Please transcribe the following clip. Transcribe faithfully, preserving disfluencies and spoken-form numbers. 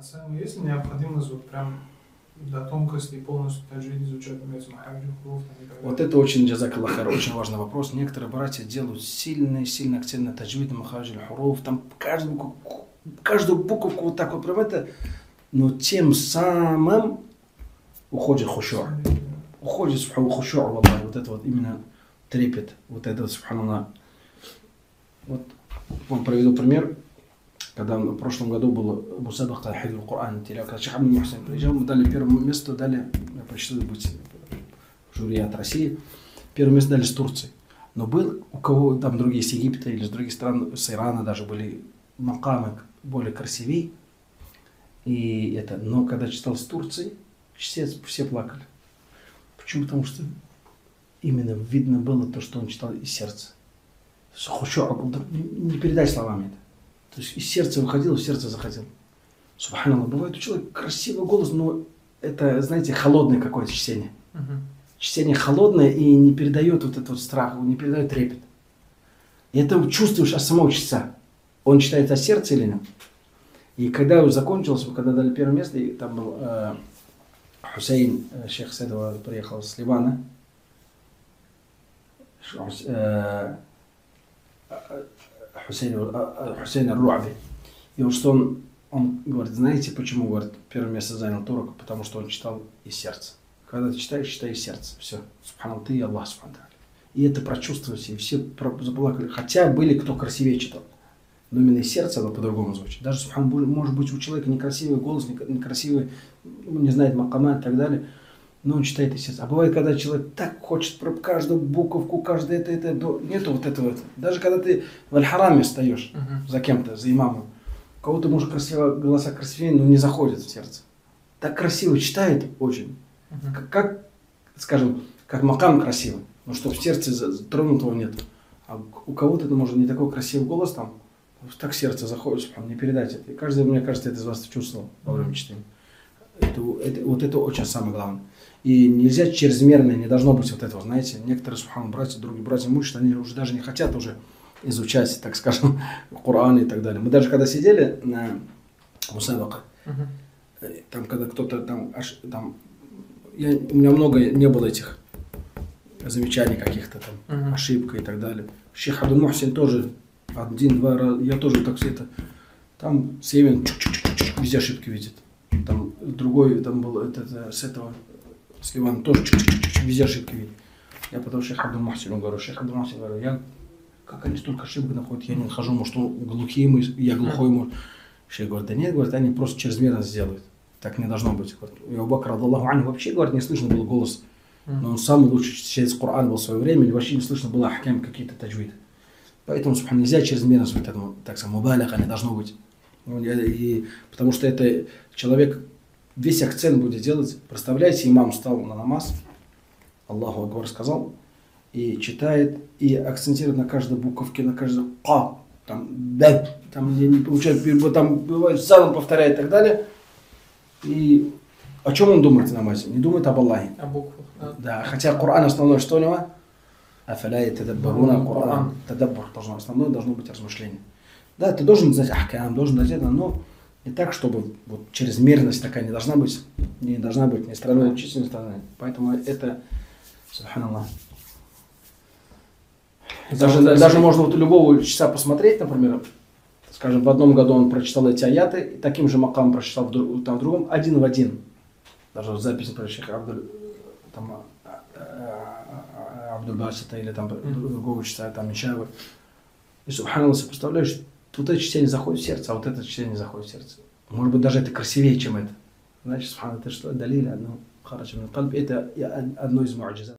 А сами есть ли необходимость вот прям до тонкости полностью таджвид изучать между махараджи, хуруф и так далее? Вот это очень, джазакаллах хайр, очень важный вопрос. Некоторые братья делают сильный, сильный акцент на таджвид, махараджи, хуруф, там каждую букву, каждую буковку вот так вот прям это, но тем самым уходит хушур. Уходит хушур, валлахи, вот это вот именно трепет, вот это вот, субханаллах. Вот вам приведу пример. Когда в прошлом году был мусабака хидр Коран, когда Шейх Абдуль Мухсин приезжал, мы дали первое место, дали, я прочитал быть в жюри от России, первое место дали с Турции. Но был у кого там другие с Египта или с других стран, с Ирана даже были макамы более красивее. И это, но когда читал с Турции, все, все плакали. Почему? Потому что именно видно было то, что он читал из сердца. Не передать словами это. То есть из сердца выходил, в сердце заходил. Субханаллах, бывает у человека красивый голос, но это, знаете, холодное какое-то чтение. Uh-huh. Чтение холодное и не передает вот этот вот страх, не передает трепет. И это чувствуешь от самого чтеца. Он читает от сердца или нет? И когда уже закончилось, когда дали первое место, и там был э, Хусейн, э, шейх с этого приехал с Ливана. Э, Хусейн, Хусейн Ар-Руаби. И вот что он, он говорит, знаете, почему, говорит, первое место занял турок? Потому что он читал из сердца. Когда ты читаешь, читай из сердца. Все. Субханаллах, ты и Аллах, субханаллах. И это прочувствовалось, и все заплакали. Хотя были, кто красивее читал. Но именно из сердца оно по-другому звучит. Даже, субханаллах, может быть у человека некрасивый голос, некрасивый, не знает макама и так далее. Но он читает из сердца. А бывает, когда человек так хочет про каждую буковку, каждое это, это, нету вот этого. Даже когда ты в аль-хараме встаешь uh-huh. за кем-то, за имамом, у кого-то, может, красиво, голоса красивее, но не заходит в сердце. Так красиво читает очень. Uh-huh. Как, как, скажем, как макам красиво, но что в сердце тронутого нет. А у кого-то, это может, не такой красивый голос там, так в сердце заходит, не передать это. И каждый, мне кажется, это из вас чувствовал во время чтения. Это, это, вот это очень самое главное. И нельзя чрезмерно, не должно быть вот этого, знаете. Некоторые, субхану, братья, другие братья мучат, они уже даже не хотят уже изучать, так скажем, Коран и так далее. Мы даже когда сидели на мусабака, uh-huh. там когда кто-то там, аж, там я, у меня много не было этих замечаний каких-то там, uh-huh. ошибка и так далее. Шейх Абдуль Мухсин тоже один-два раза, я тоже так все это, там Севин везде ошибки видит. Там другой, там был это, это, с этого, с Ливана тоже везде ошибки видит. Я потом Шейх Абдуль Мухсину говорю, Шейх Абдуль Мухсин говорю, я, как они столько ошибок находят, я не нахожу, может, он глухий, я глухой, может. Шейх говорит, да нет, говорит, они просто чрезмерно сделают. Так не должно быть. И Абу Бакр, радаллаху анху, вообще, говорит, не слышно было голос. Но он самый лучший чтец Коран был в свое время, и вообще не слышно было ахкам какие-то таджвид. Поэтому, субхан, нельзя чрезмерно, вот этому, так сказать, мубалиха не должно быть. И, потому что это человек весь акцент будет делать. Представляете, имам встал на намаз, Аллаху Акбар сказал, и читает, и акцентирует на каждой буковке, на каждой ка, там, да, там не получает, там бывает, задом повторяет и так далее. И о чем он думает в намазе? Не думает об Аллахе. О буквах, да. Да, хотя Коран основной, что у него? Афаля тадаббаруна Коран. Тадаббур должно, основное должно быть размышление. Да, ты должен знать ахкам, должен знать это, но не так, чтобы вот чрезмерность такая не должна быть, не должна быть ни стороной учиться, ни стороной. Поэтому это, субханаллах. Даже, да, даже можно вот у любого часа посмотреть, например, скажем, в одном году он прочитал эти аяты, и таким же макам прочитал в, друг, там, в другом, один в один. Даже в записи про Шейха Абдуль, там, Абдуль Басита или там другого часа, там, Мичаева. И, субханаллах, представляешь, вот это чтение заходит в сердце, а вот это чтение заходит в сердце. Может быть, даже это красивее, чем это. Значит, субханаллах, это что? Далили одно, харача мин кальб, это одно из муаджизат.